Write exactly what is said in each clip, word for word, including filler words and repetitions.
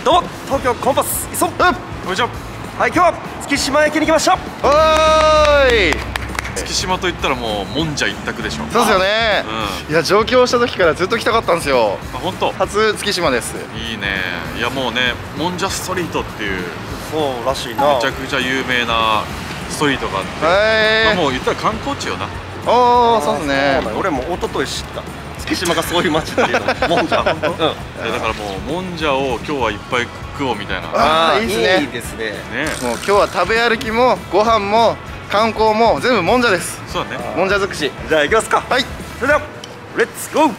どうも東京コンパス磯こんにちは。はい、今日は月島駅に来ました。 おーい。 月島といったらもうもんじゃ一択でしょ。 そうですよね、うん、いや上京した時からずっと来たかったんですよ。 あ、本当。 初月島です。 いいね。いやもうね、もんじゃストリートっていうそうらしいな、 めちゃくちゃ有名なストリートがあって、 はい、 まあもう言ったら観光地よな。 ああ、そうですね。 俺も一昨日知った、月島がそういう街っていうの。もんじゃ、本当。うん。だからもうもんじゃを今日はいっぱい食おうみたいな。 ああ、いいですね。 いいですね。 ね。 もう今日は食べ歩きもご飯も観光も全部もんじゃです。 そうだね。 もんじゃ尽くし。 じゃあ行きますか。 はい。 それではレッツゴー。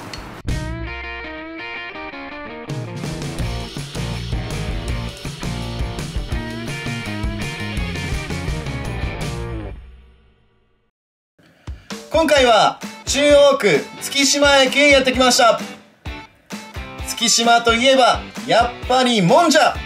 今回は中央区月島駅へやってきました。月島といえばやっぱりもんじゃ。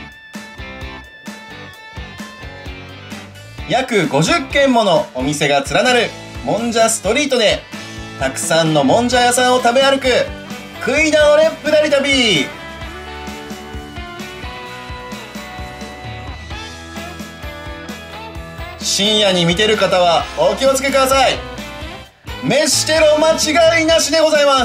約ごじゅっけんものお店が連なるもんじゃストリートでたくさんのもんじゃ屋さんを食べ歩く食い倒れぶらり旅。深夜に見てる方はお気をつけください。飯テロ間違いなしでございます。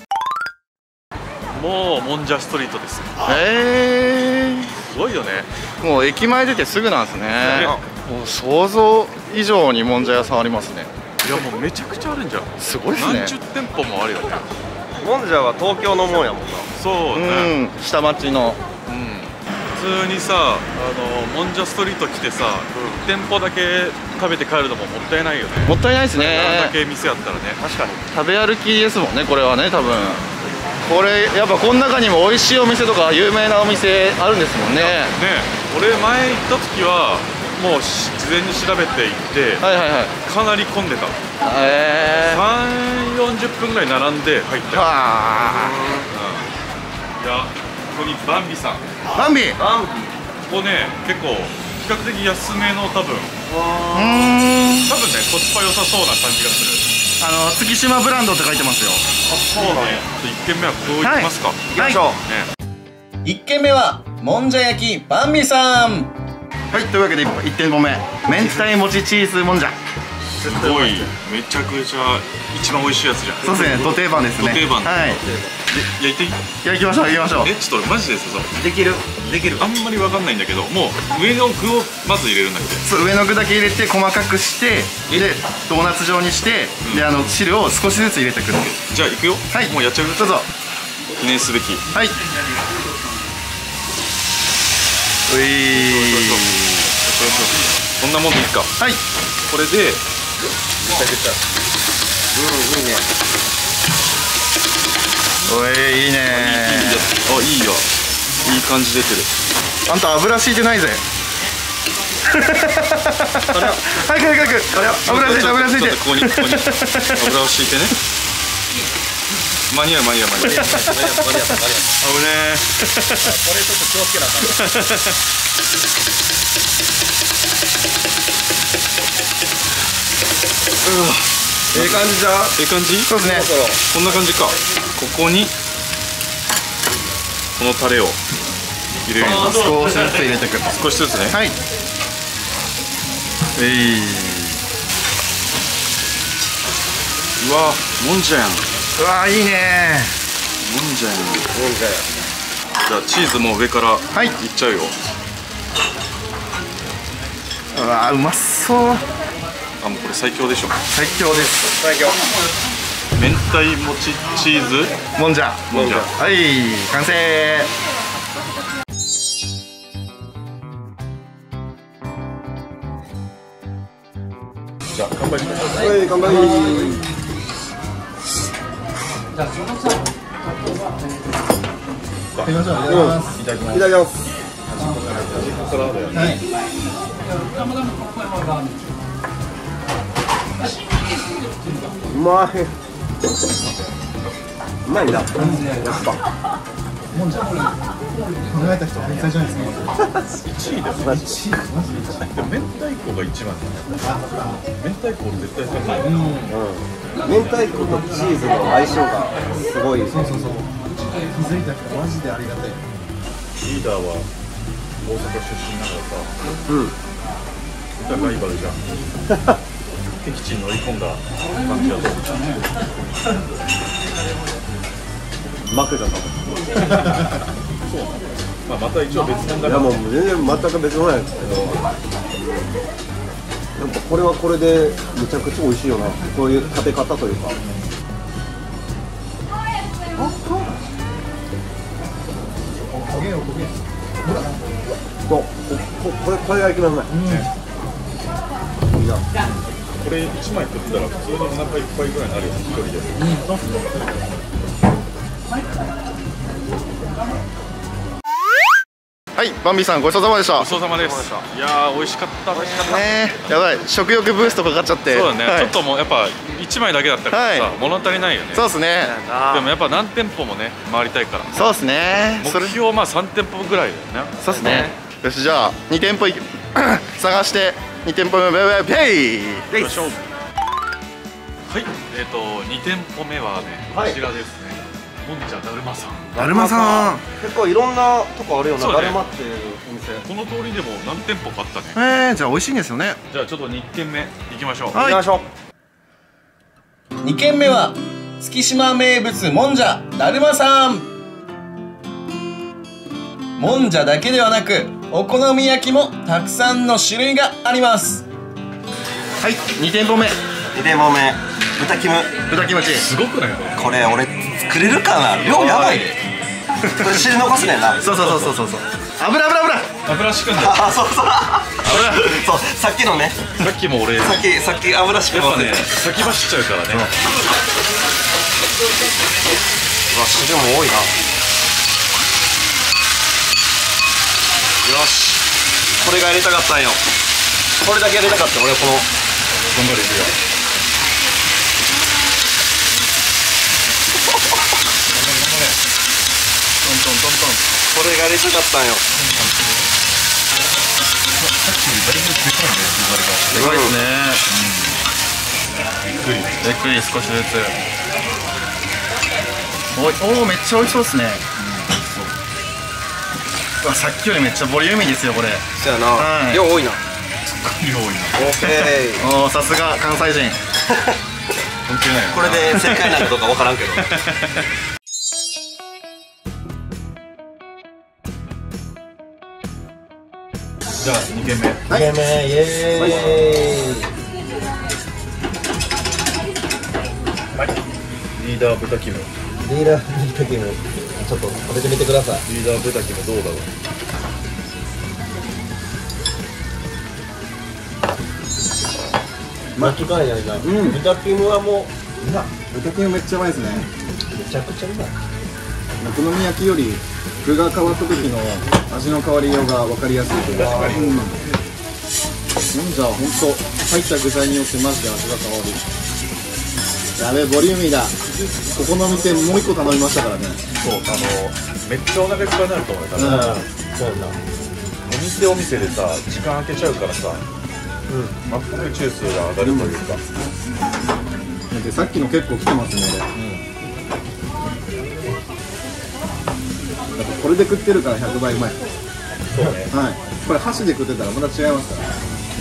もうもんじゃストリートです。 へえ、 すごいよね。 もう駅前出てすぐなんですね。もう想像以上にもんじゃ屋さんありますね。 いやもうめちゃくちゃあるんじゃん。 すごいですね。 何十店舗もあるよね。 もんじゃは東京のもんやもんな。 そうね。 うん、下町の。 うん。普通にさ、あのもんじゃストリート来てさ、いち店舗だけ食べて帰るのももったいないよね。 もったいないですね。 あんだけ店あったらね。 確かに。 食べ歩きですもんね、これはね、多分。これやっぱこの中にも美味しいお店とか有名なお店あるんですもんね。 ね、俺前行った時はもう事前に調べて行って、 はいはいはい、 かなり混んでた。 へえ。 さん、よんじゅっぷんぐらい並んで入ったよ。 はあ、 うん、いや、ここにバンビさん。 バンビ。 バンビ。 ここね、結構比較的安めの多分。うーん。 多分ね、コスパ良さそうな感じがする。 あの月島ブランドって書いてますよ。 あ、そうなんや。いっけんめはこう行きますか。 行きましょう。ね。 いっけんめはもんじゃ焼きバンビさん。 はい、というわけでいってんめ明太もちチーズもんじゃ。 すごい、めちゃくちゃ一番美味しいやつじゃん。 そうですね、ど定番ですね。 ど定番。 はい。 いや、行っていい？ いや、行きましょう行きましょう。 え、ちょっと俺マジでさ、 できるできる。 あんまりわかんないんだけど、もう上の具をまず入れるんだっけ？ そう、上の具だけ入れて細かくしてでドーナツ状にして、うん、であの汁を少しずつ入れてくる。 じゃあ行くよ。はい、もうやっちゃう。 どうぞ。 記念すべき。 はい。ういこんなもんでいいか。 はい。 これでめちゃくちゃ、 うん、いいね。 おい、いいね。 あ、いいよ。いい感じ出てる。 あんた油敷いてないぜ。早く早く早く。油敷いて油敷いて。 ここにここに油を敷いてね。間に合う間に合う間に合う。間に合う間に合う間に合う。危ねえ。これちょっと気をつけなあかん。 ええ感じじゃん。 ええ感じ。 そうですね。 こんな感じか。ここにこのタレを入れる。 少しずつ入れていく。 少しずつね。 はい。えい。 うわ、もんじゃやん。 うわ、いいね。 もんじゃやん。 もんじゃや。 じゃあチーズも上からはいいっちゃうよ。 うわ、うまそう。 あ、もうこれ最強でしょ。 最強です。 最強。 明太もちチーズもんじゃ。 もんじゃ。 はい、完成。 じゃあ乾杯しましょう。 はい、乾杯。 じゃあすみません。 いただきます。 いただきます。 はい。 うまい。うまいんだ。やっぱ。 もんじゃ考えた人天才じゃないですか。 いちいです。いちい。でも明太子が一番だね。明太子俺絶対食べない。うん。 明太子とチーズの相性がすごい。 そうそうそう。気づいた人マジでありがたい。 リーダーは大阪出身だからさ、 うんライバルじゃん。敵地に乗り込んだ感じだと。 負けたかも。 まあまた一応別物だから。 いやもう全然全く別物なんですけど、なんかこれはこれでめちゃくちゃ美味しいよな。こういう食べ方というか。そう、ここれこれが一番うまい。 これいちまい食ったら普通にお腹いっぱいぐらいになるよ、一人で。 はい、バンビさんごちそうさまでした。 ごちそうさまです。いやー美味しかったね。 ねえ、やばい、食欲ブーストかかっちゃって。 そうだね、 はい、 ちょっともうやっぱいちまいだけだったからさ、 はい、 物足りないよね。 そうですね。 でもやっぱ何店舗もね回りたいから。 そうですね。 目標まあさん店舗ぐらいだよね。 そうですね。よし、じゃあに店舗い探してに店舗目ベベペイ。 よいしょ。はい、えっとに店舗目はねこちらですね。もんじゃだるまさん。 だるまさん。 結構いろんなとこあるよな。 そうだねだるまっていうお店。 この通りでも何店舗かあったね。 えー、じゃあ美味しいんですよね。 じゃあちょっとに軒目行きましょう。 はい、 行きましょう。 に軒目は月島名物もんじゃだるまさん。もんじゃだけではなくお好み焼きもたくさんの種類があります。 はい、に店舗目。 に店舗目、豚キム。 豚キムチ。 すごくない？ これ俺作れるかな。量やばいで。これ汁残すねんな。 そうそうそうそうそう。油油油。 油敷くんだよ。 あ、そうそう。 油。 そう、さっきのね。 さっきも俺。 さっきさっき油敷くのね。 先走っちゃうからね。 うわ、汁も多いな。よし、これがやりたかったんよ。これだけやりたかった俺この。 頑張れるよ。トントントントン。 これがやりたかったんよ。 でかいですね。 びっくり。 ゆっくり少しずつ。おい、おお、めっちゃ美味しそうですね。うわ、さっきよりめっちゃボリューミーですよこれ。 そうやな、 はい量多いな。 量多いな。 オッケー。 おお、さすが関西人。 関係ないよな。 これで正解なのかどうかわからんけど。 じゃあに軒目。 に軒目、イエーイ。 リーダー豚キム。 リーダー豚キム、ちょっと食べてみてください。 リーダー豚キムどうだろう。 間違いないな。うん、豚キムはもう豚キムめっちゃうまいですね。 めちゃくちゃうまい。 お好み焼きより具が変わった時の味の変わりようが分かりやすいというか、うん、もんじゃほんと入った具材によってマジで味が変わる。やべえ、ボリューミーだ。ここの店もう一個頼みましたからね。 そう、あのめっちゃお腹いっぱいになると思うよ。多分、 そうやな。 お店お店でさ時間空けちゃうからさ、マック中枢が上がるというか。 でさっきの結構来てますね俺。やっぱこれで食ってるからひゃくばいうまい。 そうね。 はい。これ箸で食ってたらまた違いますから。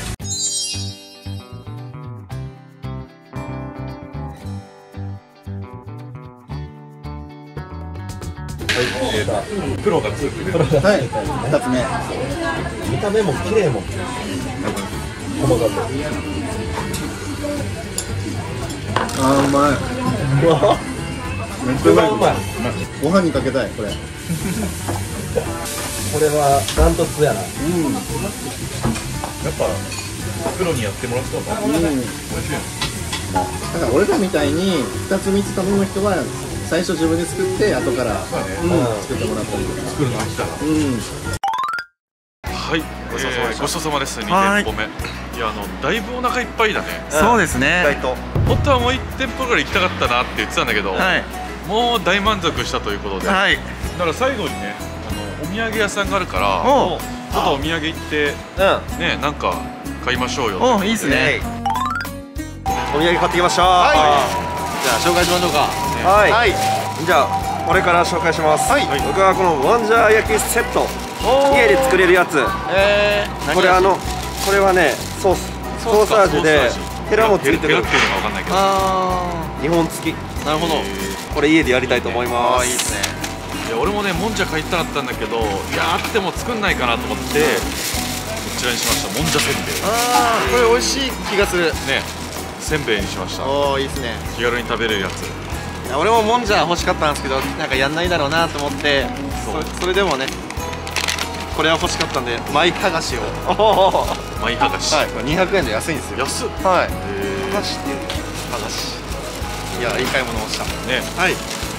えー、プロがつくれる。 はい。二つ目。 見た目も綺麗もん。細かく。 あーうまい。 うわ、 めっちゃうまい。 うまい。 ご飯にかけたいこれ。 これはダントツやな。 うん。 やっぱプロにやってもらった方がうん。 美味しいよ。 だから俺らみたいにふたつみっつ頼む人は最初自分で作って後から、 そうね。 うん、作ってもらったりとか。 作るの飽きたら。 うん。 はい、ごちそうさまでした。ごちそうさまです。にはい店舗目。いや、あのだいぶお腹いっぱいだね。 そうですね。 意外と。 本当はもういち店舗ぐらい行きたかったなって言ってたんだけど、 はいもう大満足したということで、 はい。 だから最後にね、あのお土産屋さんがあるから、 おうちょっとお土産行ってうん。 ね、なんか買いましょうよ。 おう、いいですね。 お土産買ってきました。 はじゃあ紹介しましょうか。 ははいい。じゃあこれから紹介します。 はい僕はこのもんじゃ焼きセット、家で作れるやつ。 えー、 これあのこれはねソースソース味でヘラもついてる。 ヘラっていうのが分かんないけど。 あ日本付き。 ー、なるほど。 これ家でやりたいと思います。 あー、いいですね。 いや俺もねもんじゃ買いたかったんだけど、いやあっても作んないかなと思って、こちらにしました。もんじゃせんべい。 あー、これ美味しい気がする。 ね、せんべいにしました。 おー、いいですね。 気軽に食べれるやつ。 いや俺ももんじゃ欲しかったんですけど、なんかやんないだろうなと思って、 そうそれそれでもね、これは欲しかったんで、マイ剥がしを。 マイ剥がし。 はい、これにひゃくえんで安いんですよ。 安っ。 はい。 へ剥がしっていう剥がし。いや、いい買い物をした。 え。ね。 はい。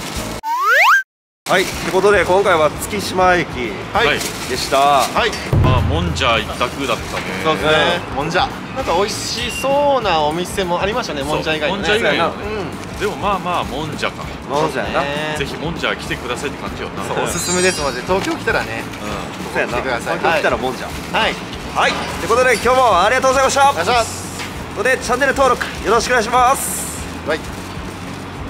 はい、ってことで今回は月島駅はい。 はいでした。 はい。 まあもんじゃ一択だったね。 そうですね。もんじゃ。なんか美味しそうなお店もありましたね。もんじゃ以外もにね。 んじゃ以外のねうん。 でもまあまあもんじゃか。 もんじゃやな。 ねぜひもんじゃ来てくださいって感じよな。 そうおすすめですので、東京来たらね。 そうやな。 来てください東京来たらもんじゃ。 はい。 はい、ってことで今日もありがとうございました。 お願いします。 ということでチャンネル登録よろしくお願いします。 はい。